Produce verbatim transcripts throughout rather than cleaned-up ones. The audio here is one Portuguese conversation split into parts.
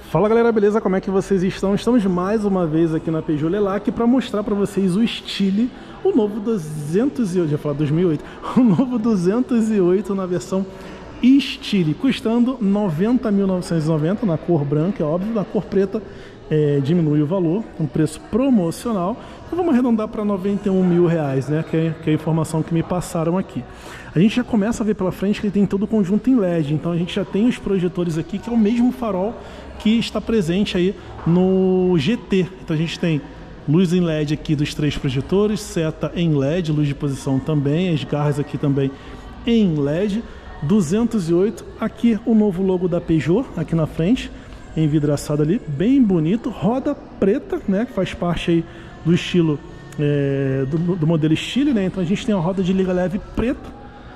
Fala galera, beleza? Como é que vocês estão? Estamos mais uma vez aqui na Peugeot Lelac para mostrar para vocês o Stile, o novo duzentos e oito, já falar dois mil e oito, o novo duzentos e oito na versão Stile, custando noventa mil novecentos e noventa na cor branca, é óbvio, na cor preta é, diminui o valor, um preço promocional. Então vamos arredondar para noventa e um mil reais, né? Que é, que é a informação que me passaram aqui. A gente já começa a ver pela frente que ele tem todo o conjunto em L E D, então a gente já tem os projetores aqui, que é o mesmo farol que está presente aí no G T. Então a gente tem luz em L E D aqui dos três projetores, seta em L E D, luz de posição também, as garras aqui também em L E D. duzentos e oito, aqui o novo logo da Peugeot, aqui na frente, envidraçado ali, bem bonito, roda preta, né, que faz parte aí do estilo, é, do, do modelo Stile, né, então a gente tem a roda de liga leve preta,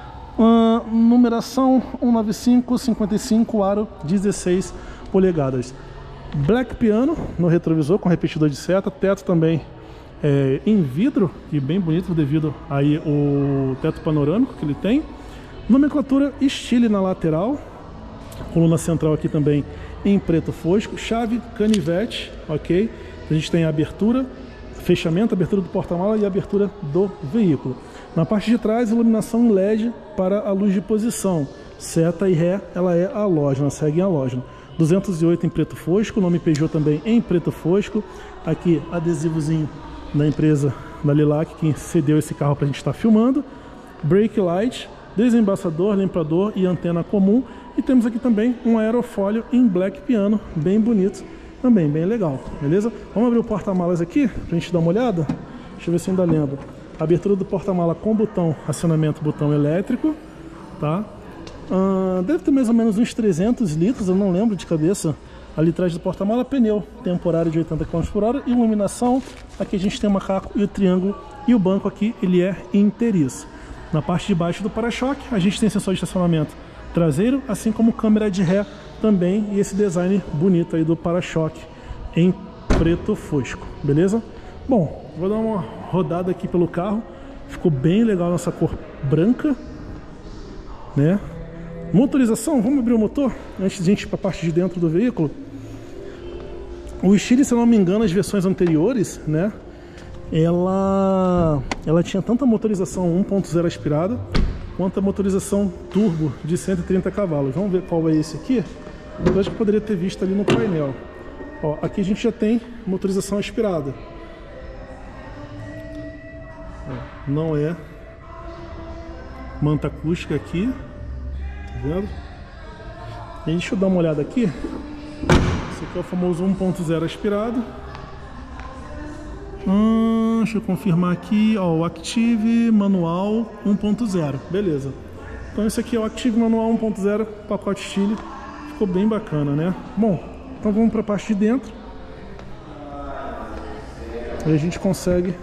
uh, numeração cento e noventa e cinco, cinquenta e cinco, aro dezesseis polegadas, black piano no retrovisor com repetidor de seta, teto também é, em vidro e bem bonito devido aí o teto panorâmico que ele tem. Nomenclatura Stile na lateral, coluna central aqui também em preto fosco, chave canivete, ok? A gente tem a abertura, fechamento, abertura do porta-mala e abertura do veículo. Na parte de trás, iluminação em L E D para a luz de posição, seta e ré, ela é halógena, segue em halógeno. duzentos e oito em preto fosco, nome Peugeot também em preto fosco. Aqui adesivozinho da empresa da Lelac que cedeu esse carro para a gente estar filmando. Brake light, desembaçador, limpador e antena comum. E temos aqui também um aerofólio em black piano, bem bonito, também bem legal, beleza? Vamos abrir o porta-malas aqui pra gente dar uma olhada. Deixa eu ver se ainda lembro. Abertura do porta-mala com botão, acionamento, botão elétrico, tá? Uh, deve ter mais ou menos uns trezentos litros, eu não lembro de cabeça. Ali atrás do porta-mala, pneu temporário de oitenta quilômetros por hora, iluminação. Aqui a gente tem o macaco e o triângulo, e o banco aqui ele é inteiriço. Na parte de baixo do para-choque, a gente tem sensor de estacionamento traseiro, assim como câmera de ré também, e esse design bonito aí do para-choque em preto fosco, beleza? Bom, vou dar uma rodada aqui pelo carro, ficou bem legal nessa cor branca, né? Motorização, vamos abrir o motor antes de a gente ir para a parte de dentro do veículo. O Stile, se eu não me engano, as versões anteriores, né? Ela, ela tinha tanto a motorização um ponto zero aspirada quanto a motorização turbo de cento e trinta cavalos. Vamos ver qual é esse aqui. Eu acho que eu poderia ter visto ali no painel. Ó, aqui a gente já tem motorização aspirada. Ó, não é manta acústica aqui, tá vendo? E deixa eu dar uma olhada aqui. Esse aqui é o famoso um ponto zero aspirado. Hum, deixa eu confirmar aqui, ó, o Active Manual um ponto zero, beleza. Então esse aqui é o Active Manual um ponto zero, pacote Stile, ficou bem bacana, né? Bom, então vamos para a parte de dentro. E a gente consegue...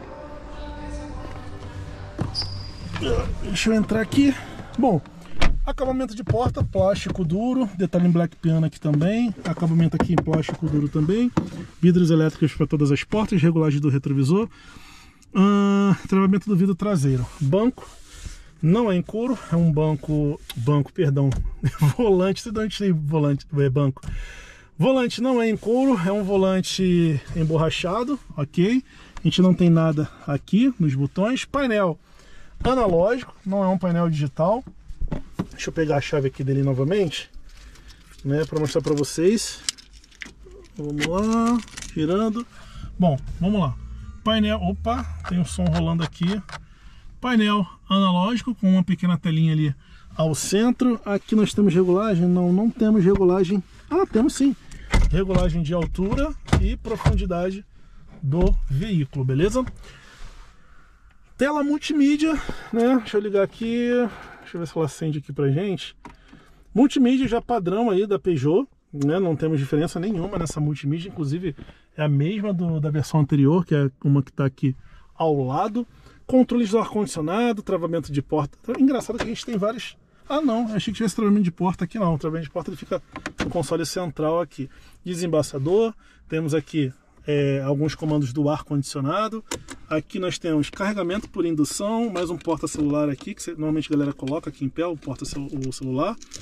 Deixa eu entrar aqui. Bom, acabamento de porta, plástico duro, detalhe em black piano aqui também, acabamento aqui em plástico duro também, vidros elétricos para todas as portas, regulagem do retrovisor, uh, travamento do vidro traseiro, banco, não é em couro, é um banco, banco, perdão, volante, você dá onde tem volante, é banco, volante não é em couro, é um volante emborrachado, ok, a gente não tem nada aqui nos botões, painel analógico, não é um painel digital. Deixa eu pegar a chave aqui dele novamente, né, para mostrar para vocês. Vamos lá, girando. Bom, vamos lá. Painel, opa, tem um som rolando aqui. Painel analógico com uma pequena telinha ali ao centro. Aqui nós temos regulagem? Não, não temos regulagem. Ah, temos sim. Regulagem de altura e profundidade do veículo, beleza? Tela multimídia, né? Deixa eu ligar aqui. Deixa eu ver se ela acende aqui pra gente. Multimídia já padrão aí da Peugeot, né? Não temos diferença nenhuma nessa multimídia, inclusive é a mesma do, da versão anterior, que é uma que está aqui ao lado. Controles do ar-condicionado, travamento de porta. Engraçado que a gente tem vários... Ah não, achei que tivesse travamento de porta aqui não. O travamento de porta ele fica no console central aqui. Desembaçador, temos aqui é, alguns comandos do ar-condicionado. Aqui nós temos carregamento por indução, mais um porta-celular aqui, que normalmente a galera coloca aqui em pé, o porta-celular.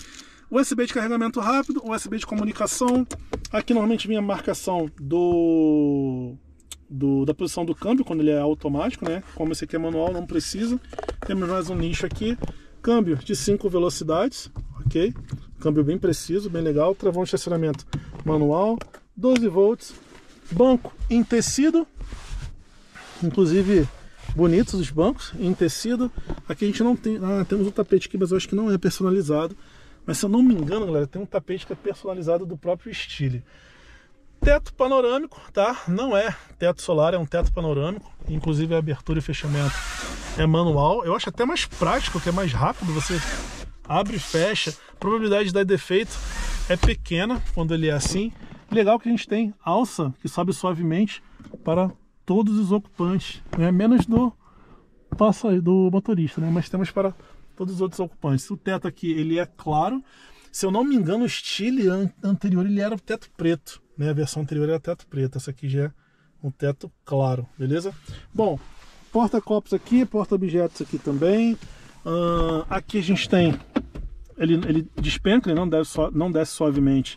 U S B de carregamento rápido, U S B de comunicação. Aqui normalmente vinha a marcação do, do, da posição do câmbio, quando ele é automático, né? Como esse aqui é manual, não precisa. Temos mais um nicho aqui. Câmbio de cinco velocidades, ok? Câmbio bem preciso, bem legal. Travão de estacionamento manual, doze volts. Banco em tecido, inclusive bonitos os bancos em tecido. Aqui a gente não tem, ah, temos um tapete aqui, mas eu acho que não é personalizado. Mas se eu não me engano, galera, tem um tapete que é personalizado do próprio Stile. Teto panorâmico, tá? Não é teto solar, é um teto panorâmico. Inclusive a abertura e fechamento é manual. Eu acho até mais prático, que é mais rápido. Você abre e fecha. A probabilidade de dar defeito é pequena quando ele é assim. Legal que a gente tem alça que sobe suavemente para todos os ocupantes, né? Menos do passageiro, do motorista, né? Mas temos para todos os outros ocupantes. O teto aqui ele é claro. Se eu não me engano, o Stile anterior ele era o teto preto, né? A versão anterior era teto preto. Essa aqui já é um teto claro, beleza? Bom, porta-copos aqui, porta-objetos aqui também. Uh, aqui a gente tem ele, ele despenca, ele não desce, não desce suavemente.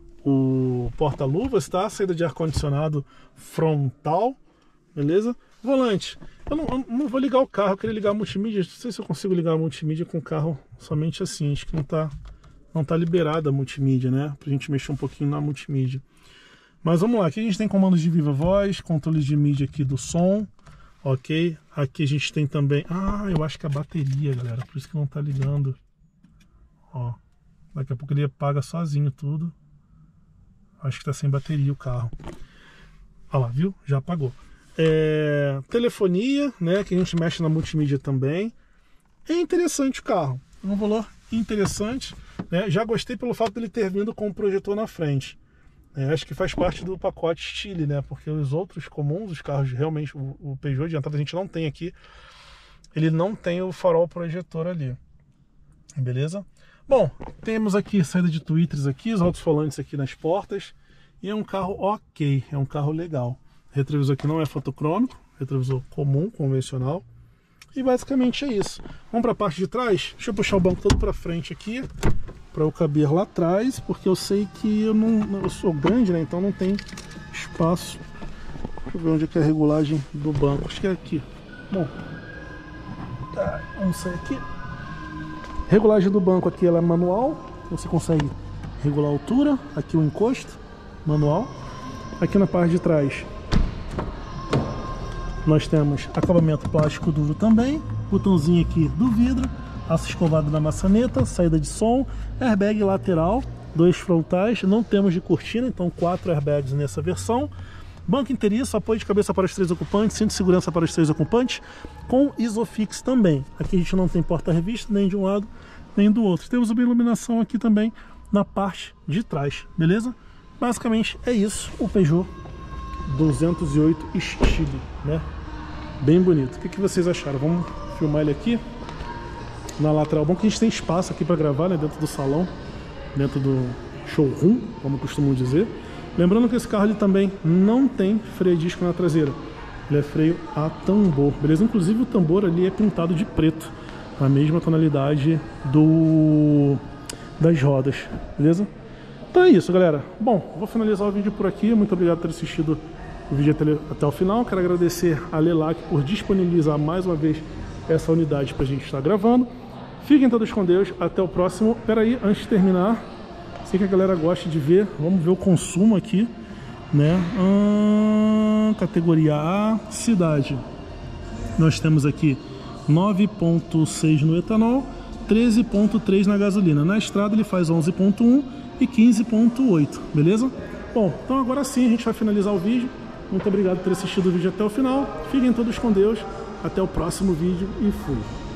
O porta-luvas, tá? Saída de ar-condicionado frontal, beleza? Volante. Eu não, eu não vou ligar o carro, eu queria ligar a multimídia. Não sei se eu consigo ligar a multimídia com o carro somente assim. Acho que não tá, não tá liberada a multimídia, né? Pra gente mexer um pouquinho na multimídia. Mas vamos lá. Aqui a gente tem comandos de viva voz, controles de mídia aqui do som, ok? Aqui a gente tem também... Ah, eu acho que é a bateria, galera. Por isso que não tá ligando. Ó. Daqui a pouco ele apaga sozinho tudo. Acho que está sem bateria o carro. Olha lá, viu? Já apagou. É, telefonia, né? Que a gente mexe na multimídia também. É interessante o carro. Um valor interessante, né? Já gostei pelo fato dele ter vindo com o projetor na frente. É, acho que faz parte do pacote Stile, né? Porque os outros comuns, os carros realmente, o, o Peugeot de entrada a gente não tem aqui. Ele não tem o farol projetor ali. Beleza? Bom, temos aqui saída de tweeters aqui, os alto-falantes aqui nas portas. E é um carro ok, é um carro legal. Retrovisor aqui não é fotocrômico, retrovisor comum, convencional. E basicamente é isso. Vamos para a parte de trás? Deixa eu puxar o banco todo para frente aqui, para eu caber lá atrás, porque eu sei que eu não, eu sou grande, né? Então não tem espaço. Deixa eu ver onde é que é a regulagem do banco. Acho que é aqui. Bom, tá, vamos sair aqui. Regulagem do banco aqui ela é manual, você consegue regular a altura, aqui o encosto, manual. Aqui na parte de trás nós temos acabamento plástico duro também, botãozinho aqui do vidro, aço escovado da maçaneta, saída de som, airbag lateral, dois frontais, não temos de cortina, então quatro airbags nessa versão. Banco inteiriço, apoio de cabeça para os três ocupantes, cinto de segurança para os três ocupantes, com Isofix também. Aqui a gente não tem porta-revista, nem de um lado, nem do outro. Temos uma iluminação aqui também na parte de trás, beleza? Basicamente é isso, o Peugeot duzentos e oito Stile, né? Bem bonito. O que, que vocês acharam? Vamos filmar ele aqui na lateral. Bom que a gente tem espaço aqui para gravar, né? Dentro do salão, dentro do showroom, como costumam dizer. Lembrando que esse carro ele também não tem freio a disco na traseira. Ele é freio a tambor, beleza? Inclusive o tambor ali é pintado de preto, a mesma tonalidade do das rodas, beleza? Então é isso, galera. Bom, vou finalizar o vídeo por aqui. Muito obrigado por ter assistido o vídeo até, até o final. Quero agradecer a Lelac por disponibilizar mais uma vez essa unidade para a gente estar gravando. Fiquem todos com Deus. Até o próximo. Espera aí, antes de terminar, sei que a galera gosta de ver. Vamos ver o consumo aqui, né? Hum, categoria A, cidade. Nós temos aqui nove ponto seis no etanol, treze ponto três na gasolina. Na estrada ele faz onze ponto um e quinze ponto oito, beleza? Bom, então agora sim a gente vai finalizar o vídeo. Muito obrigado por ter assistido o vídeo até o final. Fiquem todos com Deus. Até o próximo vídeo e fui.